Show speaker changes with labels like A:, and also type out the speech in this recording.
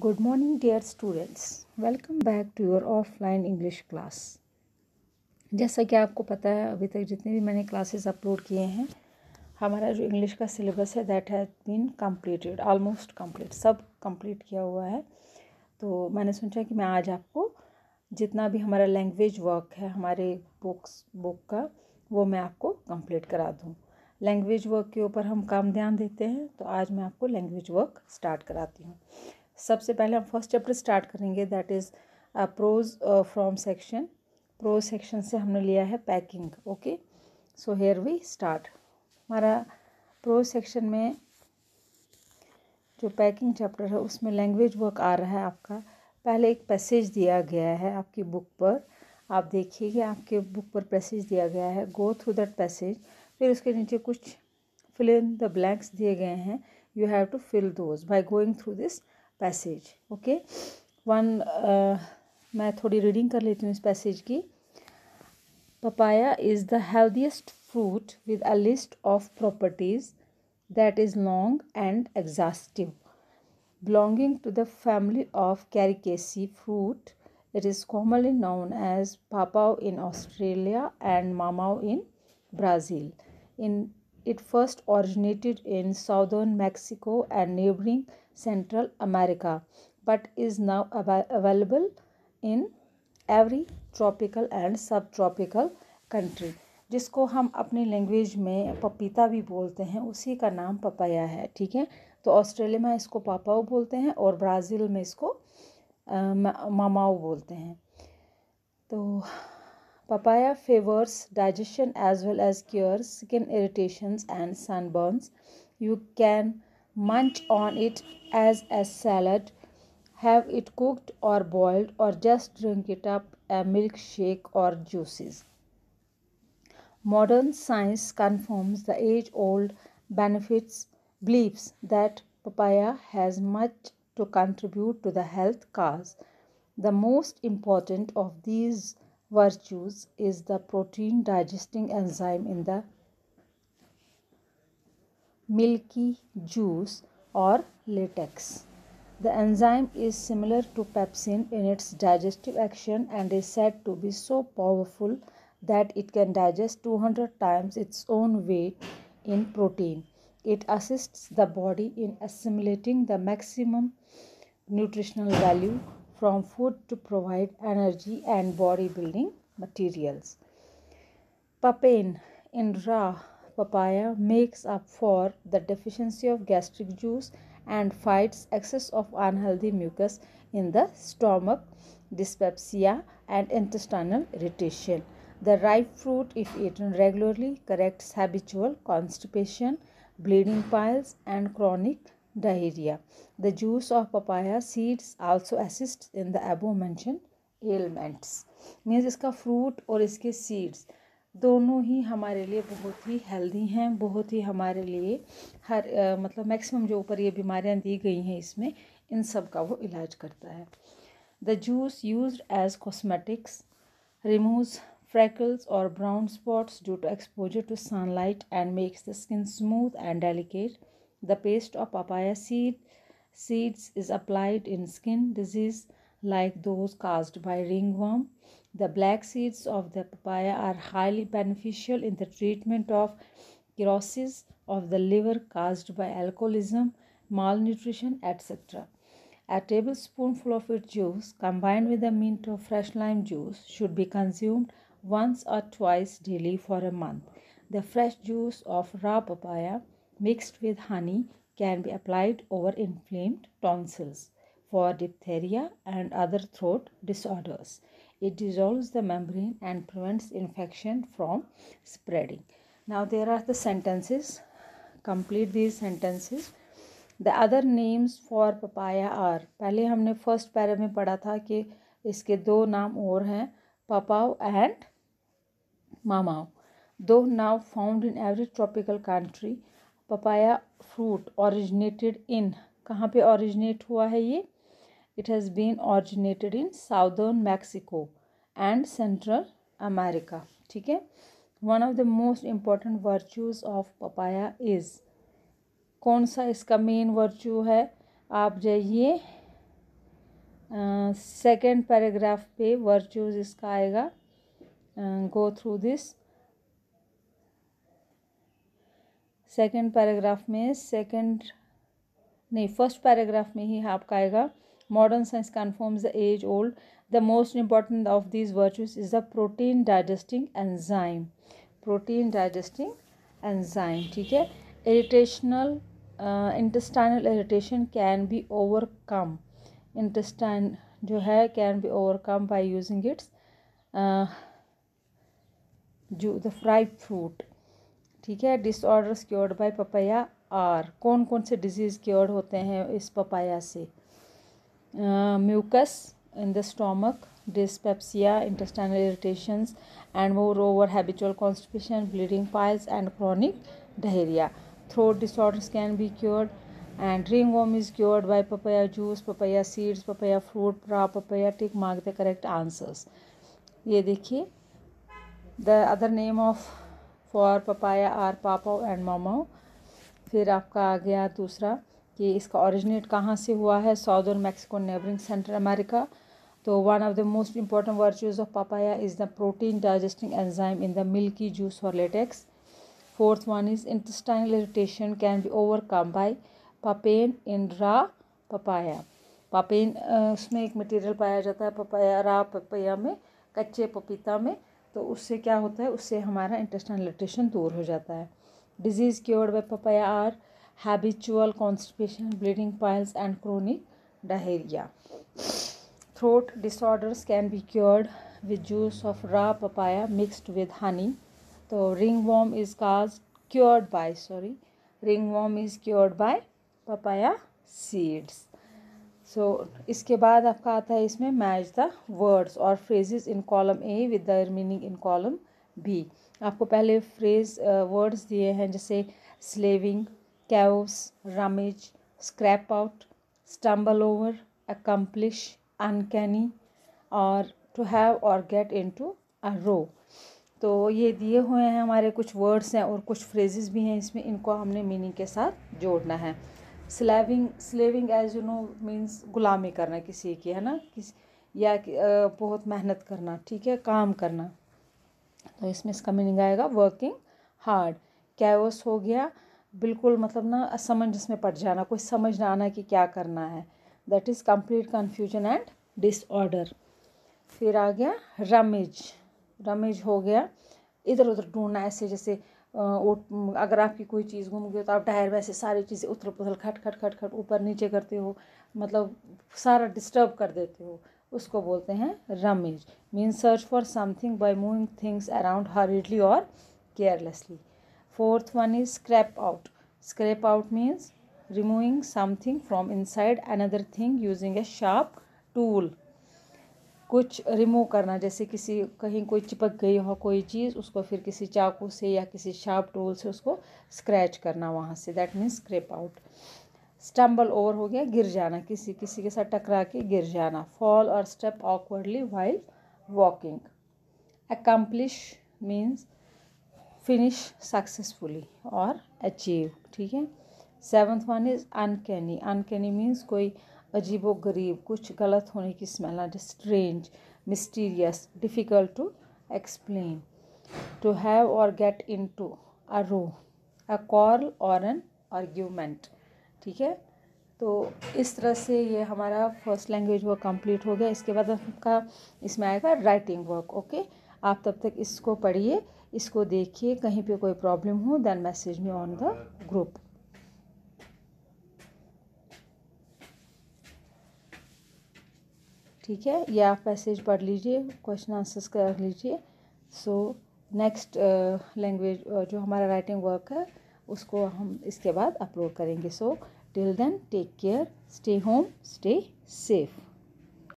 A: Good morning, dear students. Welcome back to your offline English class. जैसा कि आपको पता है, अभी तक जितने भी मैंने क्लासेस अपलोड किए हैं, हमारा जो इंग्लिश का सिलेबस है that has been completed, almost complete, सब कंप्लीट किया हुआ है। तो मैंने सोचा कि मैं आज आपको जितना भी हमारा लैंग्वेज वर्क है हमारे बुक का, वो मैं आपको कंप्लीट करा दूँ। लैंग्वेज वर्क के ऊपर हम कम ध्यान देते हैं, तो आज मैं आपको लैंग्वेज वर्क स्टार्ट कराती हूँ। सबसे पहले हम फर्स्ट चैप्टर स्टार्ट करेंगे, that is prose from section. Prose section से हमने लिया है packing. Okay, so here we start. हमारा प्रोज सेक्शन में जो पैकिंग चैप्टर है उसमें लैंग्वेज वर्क आ रहा है आपका। पहले एक पैसेज दिया गया है आपकी बुक पर, आप देखिएगा आपके बुक पर पैसेज दिया गया है, गो थ्रू दैट पैसेज। फिर उसके नीचे कुछ फिल इन द ब्लैंक्स दिए गए हैं, you have to fill those by going through this passage. Okay, मैं थोड़ी रीडिंग कर लेती हूँ इस पैसेज की। Papaya is the healthiest fruit with a list of properties that is long and exhaustive. Belonging to the family of Caricaceae fruit, it is commonly known as papao in Australia and mamao in Brazil. It first originated in southern Mexico and neighboring Central America, but is now available in every tropical and subtropical country. जिसको हम अपनी language में पपीता भी बोलते हैं, उसी का नाम पपाया है। ठीक है, तो ऑस्ट्रेलिया में इसको पापाओ बोलते हैं और ब्राज़ील में इसको मामाओ बोलते हैं। तो papaya favours digestion as well as cures skin irritations and sunburns. You can munch on it as a salad, have it cooked or boiled, or just drink it up a milkshake or juices. Modern science confirms the age-old beliefs that papaya has much to contribute to the health cause. The most important of these virtues is the protein digesting enzyme in the milky juice or latex. The enzyme is similar to pepsin in its digestive action and is said to be so powerful that it can digest 200 times its own weight in protein. It assists the body in assimilating the maximum nutritional value from food to provide energy and bodybuilding materials. Papain in raw papaya makes up for the deficiency of gastric juice and fights excess of unhealthy mucus in the stomach, dyspepsia, and intestinal irritation. The ripe fruit, if eaten regularly, corrects habitual constipation, bleeding piles, and chronic diarrhea. The juice of papaya seeds also assists in the above mentioned ailments. Means इसका fruit और इसके seeds दोनों ही हमारे लिए बहुत ही healthy हैं, बहुत ही हमारे लिए मतलब मैक्सिमम जो ऊपर ये बीमारियां दी गई हैं इसमें, इन सब का वो इलाज करता है। The juice used as cosmetics removes freckles or brown spots due to exposure to sunlight and makes the skin smooth and delicate. The paste of papaya seeds is applied in skin disease like those caused by ringworm. The black seeds of the papaya are highly beneficial in the treatment of cirrhosis of the liver caused by alcoholism, malnutrition, etc. A tablespoonful of its juice combined with a mint of fresh lime juice should be consumed once or twice daily for a month. The fresh juice of raw papaya mixed with honey can be applied over inflamed tonsils for diphtheria and other throat disorders. It dissolves the membrane and prevents infection from spreading. Now there are the sentences. Complete these sentences. The other names for papaya are, पहले हमने first para में पढ़ा था कि इसके दो नाम और हैं, papaw and mamao. Though now found in every tropical country, papaya fruit originated in, कहाँ पे originate हुआ है ये? It has been originated in southern Mexico and Central America. ठीक है? One of the most important virtues of papaya is, कौन सा इसका मेन वर्च्यू है? आप जाइए सेकेंड पैराग्राफ पे वर्चूज इसका आएगा. Go through this. Second paragraph में फर्स्ट पैराग्राफ में ही आपका आएगा. Modern science confirms the age old. The most important of these virtues is the protein digesting enzyme. Protein digesting enzyme. ठीक है. Irritational intestinal irritation can be overcome. Intestine जो है can be overcome by using its जो the fried fruit. ठीक है. Disorders cured by papaya are. कौन कौन से डिजीज़ क्योर्ड होते हैं इस पपाया से? Mucus in the stomach, dyspepsia, intestinal irritations, and moreover habitual constipation, bleeding piles, and chronic diarrhea. Throat disorders can be cured, and ringworm is cured by papaya juice, papaya seeds, papaya fruit, raw papaya. Tick mark the correct answers. ये देखिए, the other name of for papaya are papaw and mamao. फिर आपका आ गया दूसरा कि इसका originate कहाँ से हुआ है. Southern Mexico, neighbouring central America. तो one of the most important virtues of papaya is the protein digesting enzyme in the milky juice और latex. Fourth one is intestinal irritation can be overcome by papain in raw papaya. पापेन उसमें एक material पाया जाता है papaya, रा papaya में, कच्चे पपीता में. तो उससे क्या होता है, उससे हमारा इंटेस्टाइनल इरिटेशन दूर हो जाता है. Diseases cured by papaya are habitual constipation, bleeding piles, and chronic diarrhea. Throat disorders can be cured with juice of raw papaya mixed with honey. So ringworm is cured by papaya seeds. So इसके बाद आपका आता है इसमें match the words और phrases in column A with the meaning in column B. आपको पहले phrase words दिए हैं जैसे slaving, chaos, rummage, scrap out, stumble over, accomplish, uncanny, और to have or get into a row. तो ये दिए हुए हैं हमारे कुछ वर्ड्स हैं और कुछ फ्रेजेस भी हैं इसमें. इनको हमने मीनिंग के साथ जोड़ना है. Slaving as you know means गुलामी करना किसी की, है ना, या बहुत मेहनत करना. ठीक है, काम करना. तो इसमें इसका मीनिंग आएगा वर्किंग हार्ड. कैओस हो गया बिल्कुल मतलब ना असमंजस में पड़ जाना, कोई समझ ना आना कि क्या करना है. That is complete confusion and disorder. फिर आ गया रमेज. रमेज हो गया इधर उधर ढूंढना, ऐसे जैसे अगर आपकी कोई चीज़ गुम गई तो आप डायर में ऐसे सारी चीज़ें उथल पुथल खट खट खट खट ऊपर नीचे करते हो, मतलब सारा डिस्टर्ब कर देते हो, उसको बोलते हैं rummage. Mean search for something by moving things around hurriedly और carelessly. Fourth one is scrape out. Scrape out means removing something from inside another thing using a sharp tool. कुछ रिमूव करना, जैसे किसी कहीं कोई चिपक गई हो कोई चीज़, उसको फिर किसी चाकू से या किसी शार्प टूल से उसको स्क्रैच करना वहाँ से. That means scrap out. Stumble over हो गया गिर जाना, किसी के साथ टकरा के गिर जाना. फॉल और step awkwardly while walking. Accomplish means finish successfully और अचीव. ठीक है. Seventh one is uncanny. Uncanny means कोई अजीबो गरीब, कुछ गलत होने की स्मेल आना. Strange, mysterious, difficult to explain. To have और get into a row, a quarrel और एन आर्ग्यूमेंट. ठीक है. तो इस तरह से ये हमारा फर्स्ट लैंग्वेज वर्क कंप्लीट हो गया. इसके बाद आपका इसमें आएगा राइटिंग वर्क. ओके, आप तब तक इसको पढ़िए, इसको देखिए. कहीं पे कोई प्रॉब्लम हो then message me on the group. ठीक है, ये आप मैसेज पढ़ लीजिए, क्वेश्चन आंसर्स कर लीजिए. सो नेक्स्ट लैंग्वेज जो हमारा राइटिंग वर्क है उसको हम इसके बाद अपलोड करेंगे. So till then take care, stay home, stay safe.